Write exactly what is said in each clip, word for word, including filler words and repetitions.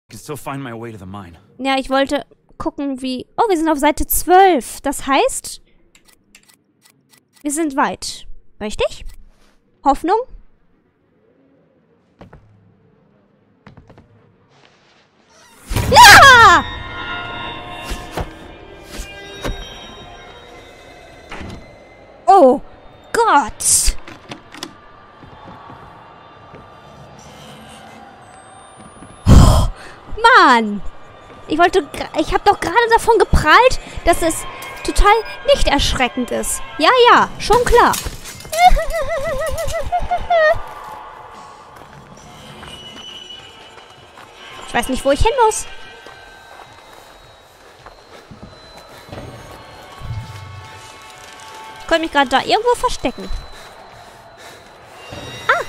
Ja, ich wollte gucken, wie... Oh, wir sind auf Seite zwölf. Das heißt, wir sind weit. Richtig? Hoffnung? Ja! Oh Gott! Oh, Mann! Ich wollte... Ich habe doch gerade davon geprahlt, dass es total nicht erschreckend ist. Ja, ja, schon klar. Ich weiß nicht, wo ich hin muss. Ich konnte mich gerade da irgendwo verstecken. Ah!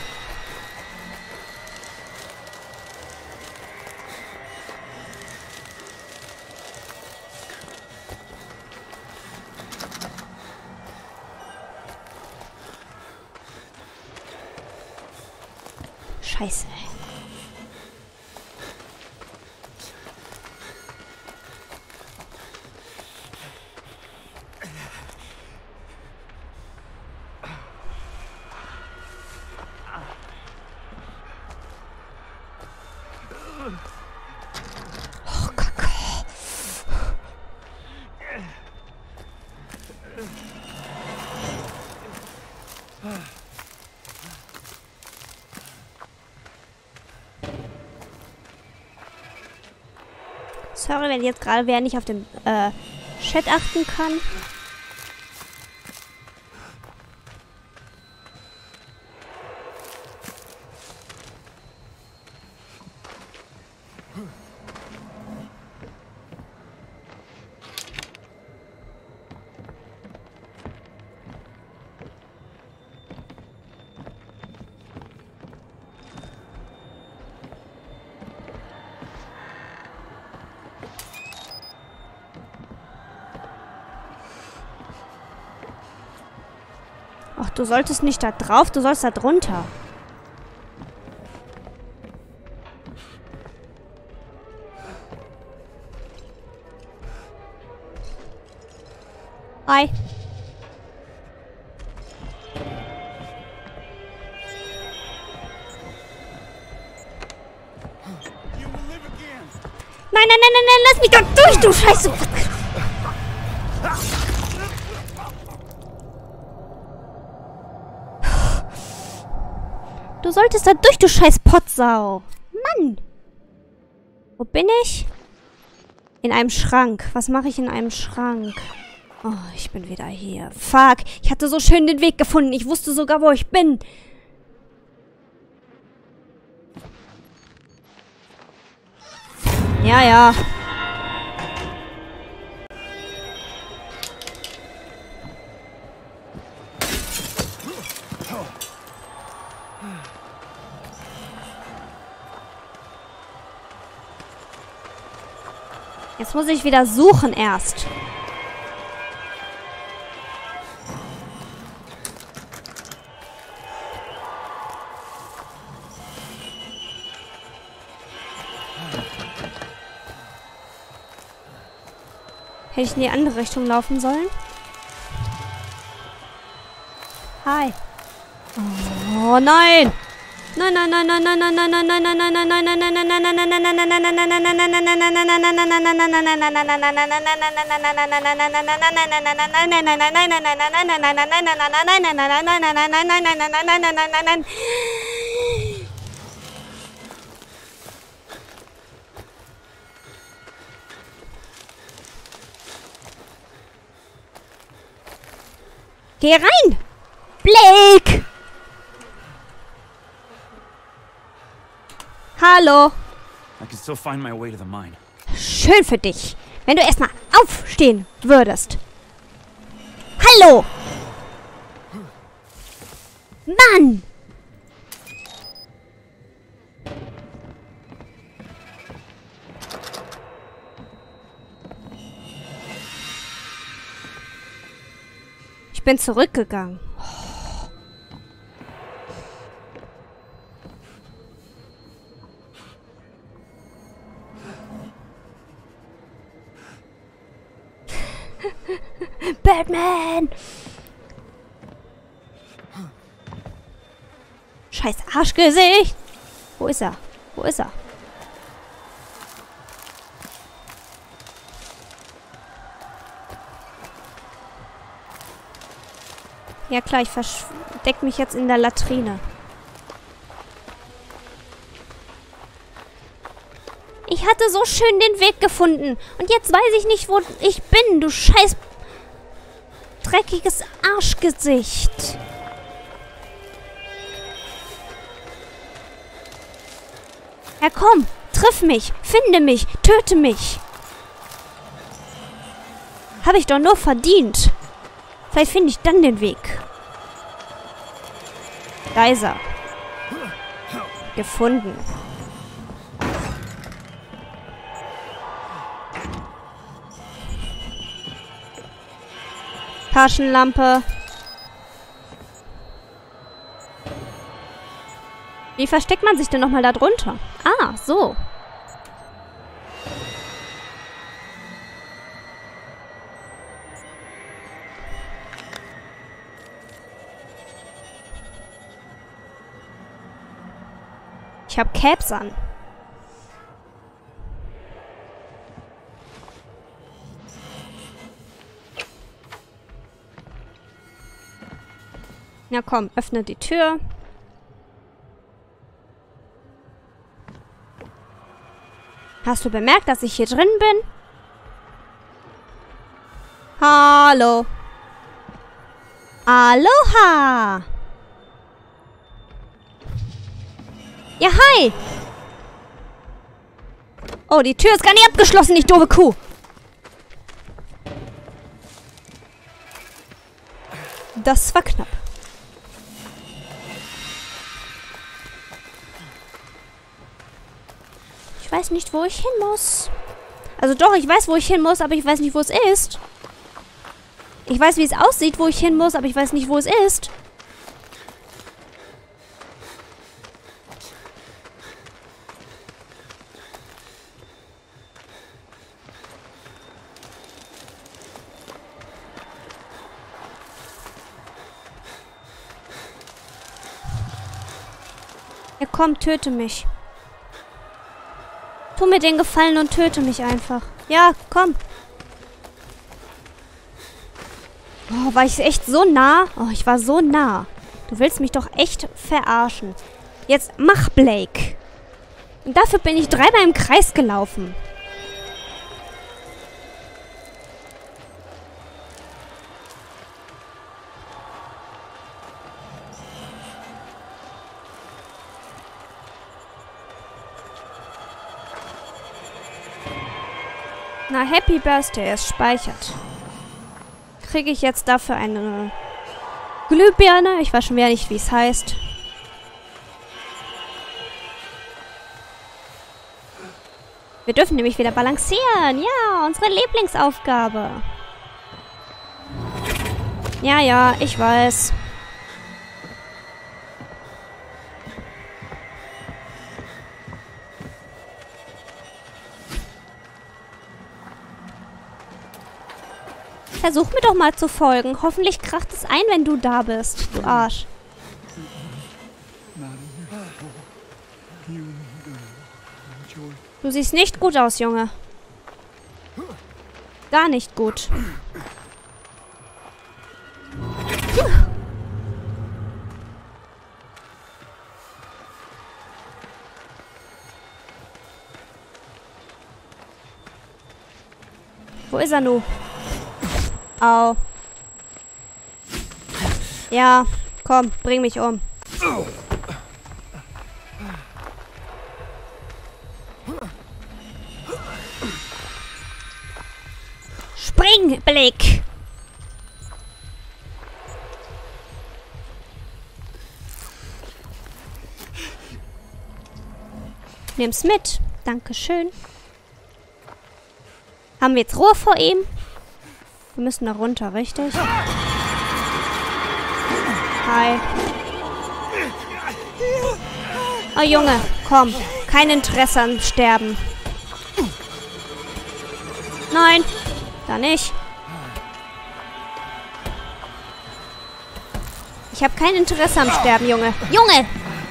Scheiße. Oh, Kacke. Sorry, wenn jetzt gerade wer nicht auf den äh, Chat achten kann. Ach, du solltest nicht da drauf, du sollst da drunter. Hi. Nein, nein, nein, nein, nein, lass mich doch durch, du Scheiße. Du solltest da durch, du scheiß Potsau. Mann. Wo bin ich? In einem Schrank. Was mache ich in einem Schrank? Oh, ich bin wieder hier. Fuck. Ich hatte so schön den Weg gefunden. Ich wusste sogar, wo ich bin. Ja, ja. Jetzt muss ich wieder suchen erst. Hätte ich in die andere Richtung laufen sollen? Hi. Oh nein! Nein, nein, nein, nein, nein, nein, nein, nein, nein, nein, nein, nein, nein, nein, nein, nein, nein. Geh rein! Blake! Hallo. Schön für dich. Wenn du erstmal aufstehen würdest. Hallo. Mann. Ich bin zurückgegangen. Batman! Scheiß Arschgesicht! Wo ist er? Wo ist er? Ja klar, ich versteck mich jetzt in der Latrine. Ich hatte so schön den Weg gefunden. Und jetzt weiß ich nicht, wo ich bin, du scheiß dreckiges Arschgesicht. Ja komm, triff mich, finde mich, töte mich. Habe ich doch nur verdient. Vielleicht finde ich dann den Weg. Da ist er. Gefunden. Taschenlampe. Wie versteckt man sich denn nochmal da drunter? Ah, so. Ich habe Caps an. Na komm, öffne die Tür. Hast du bemerkt, dass ich hier drin bin? Hallo. Aloha. Ja, hi. Oh, die Tür ist gar nicht abgeschlossen, ich doofe Kuh. Das war knapp. Ich weiß nicht, wo ich hin muss. Also doch, ich weiß, wo ich hin muss, aber ich weiß nicht, wo es ist. Ich weiß, wie es aussieht, wo ich hin muss, aber ich weiß nicht, wo es ist. Ja, komm, töte mich. Tu mir den Gefallen und töte mich einfach. Ja, komm. Oh, war ich echt so nah? Oh, ich war so nah. Du willst mich doch echt verarschen. Jetzt mach, Blake. Und dafür bin ich dreimal im Kreis gelaufen. Na, Happy Birthday, es speichert. Kriege ich jetzt dafür eine Glühbirne? Ich weiß schon wieder nicht, wie es heißt. Wir dürfen nämlich wieder balancieren. Ja, unsere Lieblingsaufgabe. Ja, ja, ich weiß. Versuch mir doch mal zu folgen. Hoffentlich kracht es ein, wenn du da bist, du Arsch. Du siehst nicht gut aus, Junge. Gar nicht gut. Wo ist er nun? Au. Ja, komm, bring mich um. Spring, Blick! Nimm's mit. Dankeschön. Haben wir jetzt Ruhe vor ihm? Wir müssen da runter, richtig? Hi. Oh, Junge, komm. Kein Interesse an Sterben. Nein, da nicht. Ich habe kein Interesse am Sterben, Junge. Junge!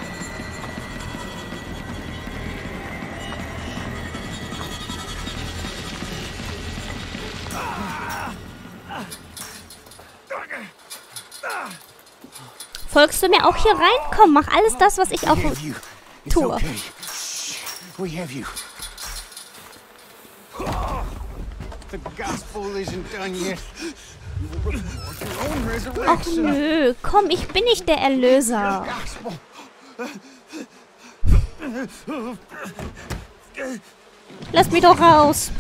Folgst du mir auch hier rein? Komm, mach alles das, was ich auch tue. Ach nö, komm, ich bin nicht der Erlöser. Lass mich doch raus.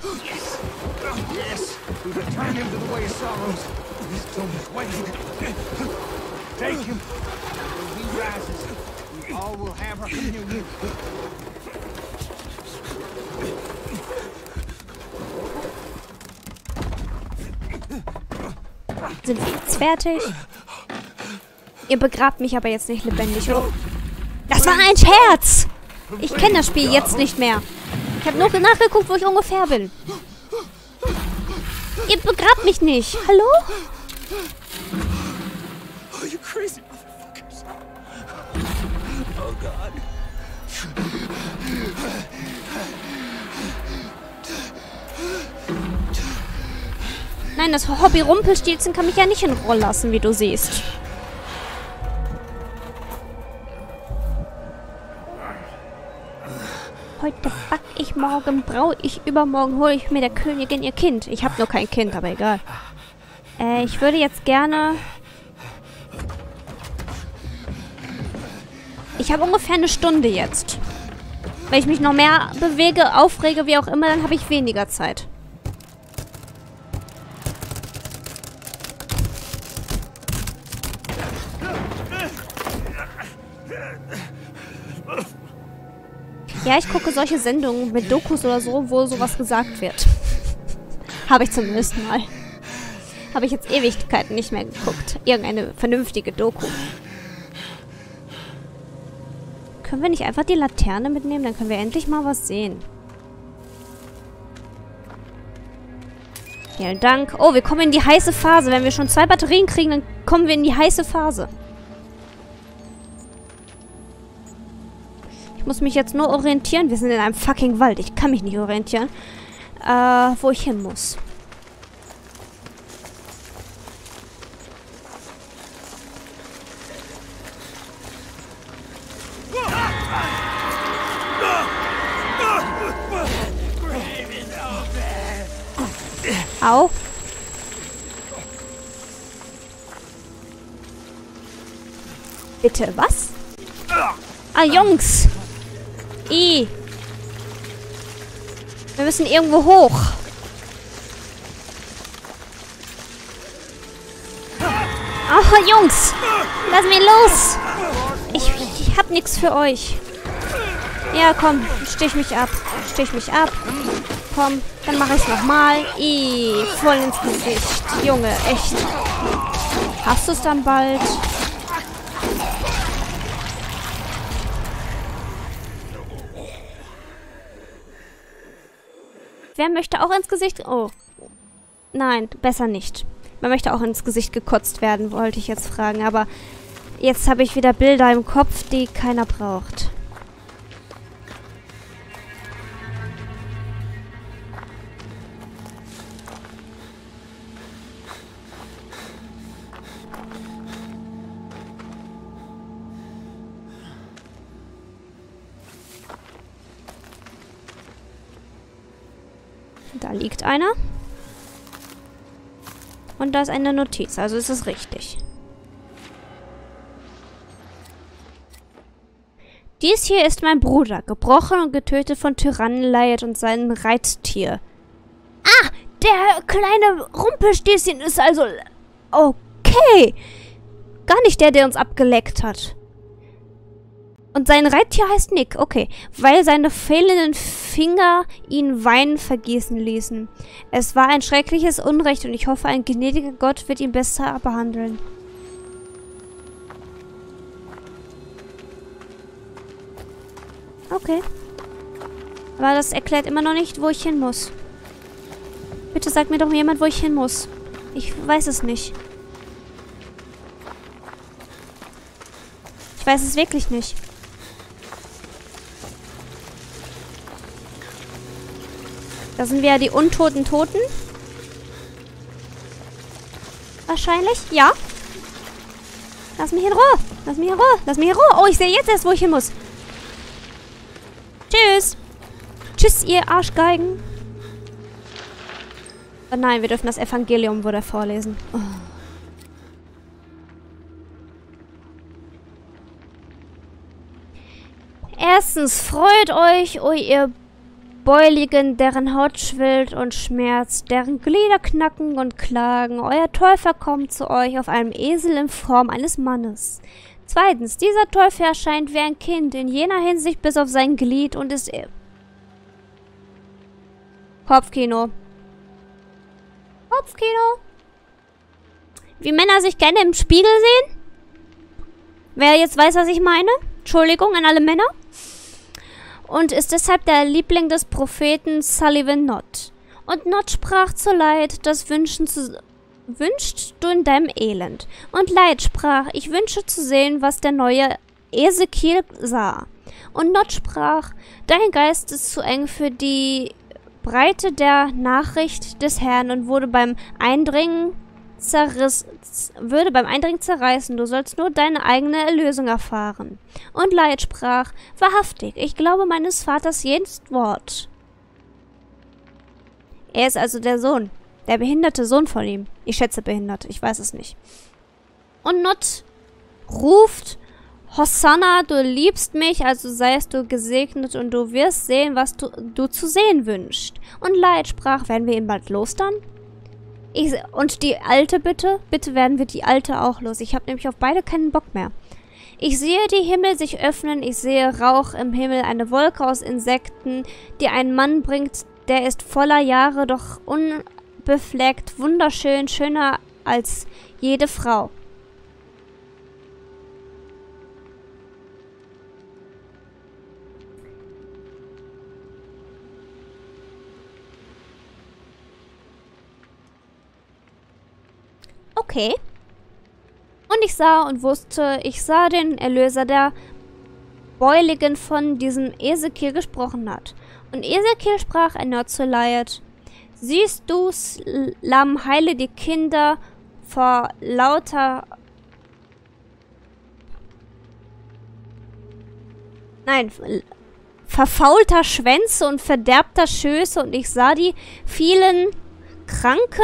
Sind wir jetzt fertig? Ihr begrabt mich aber jetzt nicht lebendig, oder? Das war ein Scherz! Ich kenne das Spiel jetzt nicht mehr. Ich habe nur nachgeguckt, wo ich ungefähr bin. Ihr begrabt mich nicht. Hallo? Oh, you crazy motherfuckers. Oh God. Nein, das Hobby Rumpelstilzchen kann mich ja nicht in Ruhe lassen, wie du siehst. Heute back ich, morgen brau ich, übermorgen hole ich mir der Königin ihr Kind. Ich habe nur kein Kind, aber egal. Äh, ich würde jetzt gerne... Ich habe ungefähr eine Stunde jetzt. Wenn ich mich noch mehr bewege, aufrege, wie auch immer, dann habe ich weniger Zeit. Ja, ich gucke solche Sendungen mit Dokus oder so, wo sowas gesagt wird. Habe ich zumindest mal. Habe ich jetzt Ewigkeiten nicht mehr geguckt. Irgendeine vernünftige Doku. Können wir nicht einfach die Laterne mitnehmen? Dann können wir endlich mal was sehen. Vielen Dank. Oh, wir kommen in die heiße Phase. Wenn wir schon zwei Batterien kriegen, dann kommen wir in die heiße Phase. Ich muss mich jetzt nur orientieren. Wir sind in einem fucking Wald. Ich kann mich nicht orientieren. Äh, wo ich hin muss. Au. Bitte, was? Ah, Jungs. I. Wir müssen irgendwo hoch. Ah, Jungs. Lass mich los. Ich, ich hab nichts für euch. Ja, komm. Stich mich ab. Stich mich ab. Komm, dann mache ich es nochmal. I, voll ins Gesicht. Junge, echt. Hast du es dann bald? Wer möchte auch ins Gesicht... Oh. Nein, besser nicht. Man möchte auch ins Gesicht gekotzt werden, wollte ich jetzt fragen. Aber jetzt habe ich wieder Bilder im Kopf, die keiner braucht. Da liegt einer. Und da ist eine Notiz, also ist es richtig. Dies hier ist mein Bruder, gebrochen und getötet von Tyrannen Lyot und seinem Reittier. Ah, der kleine Rumpelstilzchen ist also... Okay. Gar nicht der, der uns abgeleckt hat. Und sein Reittier heißt Nick, okay. Weil seine fehlenden Finger ihn Wein vergießen ließen. Es war ein schreckliches Unrecht und ich hoffe, ein gnädiger Gott wird ihn besser behandeln. Okay. Aber das erklärt immer noch nicht, wo ich hin muss. Bitte sagt mir doch jemand, wo ich hin muss. Ich weiß es nicht. weiß es wirklich nicht. Das sind wieder die untoten Toten. Wahrscheinlich. Ja. Lass mich in Ruhe. Lass mich in Ruhe. Lass mich in Ruhe. Oh, ich sehe jetzt erst, wo ich hin muss. Tschüss. Tschüss, ihr Arschgeigen. Oh nein, wir dürfen das Evangelium wieder vorlesen. Oh. Erstens, freut euch, o ihr Beuligen, deren Haut schwillt und schmerzt, deren Glieder knacken und klagen. Euer Täufer kommt zu euch auf einem Esel in Form eines Mannes. Zweitens, dieser Täufer erscheint wie ein Kind, in jener Hinsicht bis auf sein Glied und ist... Kopfkino. Kopfkino. Wie Männer sich gerne im Spiegel sehen? Wer jetzt weiß, was ich meine? Entschuldigung an alle Männer. Und ist deshalb der Liebling des Propheten Sullivan Nott. Und Nott sprach zu Leid, das Wünschen zu... Wünscht du in deinem Elend. Und Leid sprach, ich wünsche zu sehen, was der neue Ezekiel sah. Und Nott sprach, dein Geist ist zu eng für die Breite der Nachricht des Herrn und wurde beim Eindringen zerriss, würde beim Eindringen zerreißen. Du sollst nur deine eigene Erlösung erfahren. Und Leid sprach, wahrhaftig, ich glaube meines Vaters jedes Wort. Er ist also der Sohn, der behinderte Sohn von ihm. Ich schätze behindert, ich weiß es nicht. Und Nott ruft, Hosanna, du liebst mich, also seist du gesegnet und du wirst sehen, was du, du zu sehen wünschst. Und Leid sprach, werden wir ihn bald los dann? Ich, und die Alte bitte? Bitte werden wir die Alte auch los. Ich habe nämlich auf beide keinen Bock mehr. Ich sehe die Himmel sich öffnen, ich sehe Rauch im Himmel, eine Wolke aus Insekten, die einen Mann bringt, der ist voller Jahre, doch unbefleckt, wunderschön, schöner als jede Frau. Okay. Und ich sah und wusste, ich sah den Erlöser, der Beuligen von diesem Ezekiel gesprochen hat. Und Ezekiel sprach erneut zu Leid, siehst du's, Lamm, heile die Kinder vor lauter... Nein, verfaulter Schwänze und verderbter Schöße, und ich sah die vielen Kranken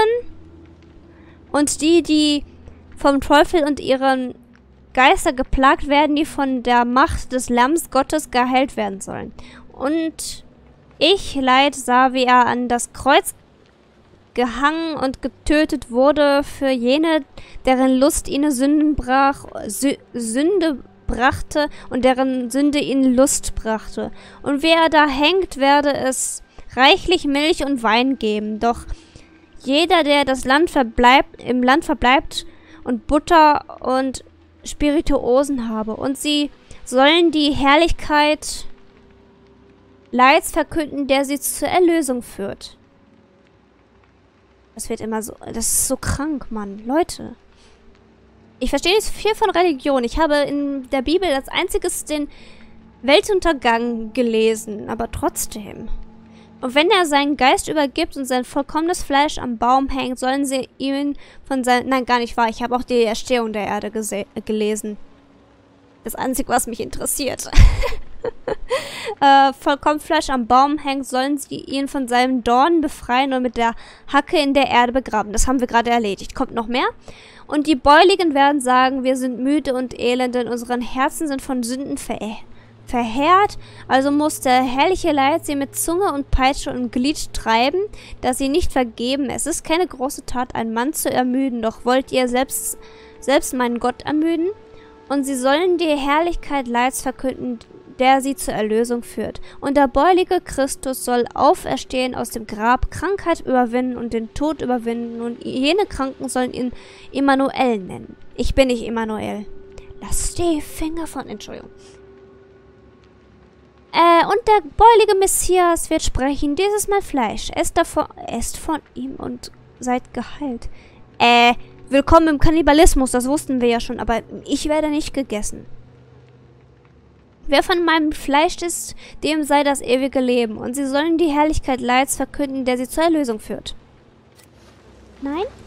und die, die vom Teufel und ihren Geister geplagt werden, die von der Macht des Lamms Gottes geheilt werden sollen. Und ich, Leid, sah, wie er an das Kreuz gehangen und getötet wurde für jene, deren Lust ihnen Sünden brach, Sü Sünde brachte und deren Sünde ihnen Lust brachte. Und wer da hängt, werde es reichlich Milch und Wein geben. Doch jeder, der das Land verbleibt, im Land verbleibt und Butter und Spirituosen habe. Und sie sollen die Herrlichkeit Leids verkünden, der sie zur Erlösung führt. Das wird immer so... Das ist so krank, Mann. Leute. Ich verstehe nicht so viel von Religion. Ich habe in der Bibel als einziges den Weltuntergang gelesen. Aber trotzdem... Und wenn er seinen Geist übergibt und sein vollkommenes Fleisch am Baum hängt, sollen sie ihn von seinem... Nein, gar nicht wahr. Ich habe auch die Erstehung der Erde gelesen. Das Einzige, was mich interessiert. äh, vollkommen Fleisch am Baum hängt, sollen sie ihn von seinem Dorn befreien und mit der Hacke in der Erde begraben. Das haben wir gerade erledigt. Kommt noch mehr? Und die Beuligen werden sagen, wir sind müde und elend, denn unseren Herzen sind von Sünden verehrt. verheert, also muss der herrliche Leid sie mit Zunge und Peitsche und Glied treiben, dass sie nicht vergeben. Es ist keine große Tat, einen Mann zu ermüden, doch wollt ihr selbst, selbst meinen Gott ermüden? Und sie sollen die Herrlichkeit Leids verkünden, der sie zur Erlösung führt. Und der beulige Christus soll auferstehen aus dem Grab, Krankheit überwinden und den Tod überwinden, und jene Kranken sollen ihn Immanuel nennen. Ich bin nicht Immanuel. Lass die Finger von... Entschuldigung. Äh, und der beulige Messias wird sprechen, dieses Mal Fleisch. Esst, davon, esst von ihm und seid geheilt. Äh, willkommen im Kannibalismus, das wussten wir ja schon, aber ich werde nicht gegessen. Wer von meinem Fleisch isst, dem sei das ewige Leben. Und sie sollen die Herrlichkeit Leids verkünden, der sie zur Erlösung führt. Nein?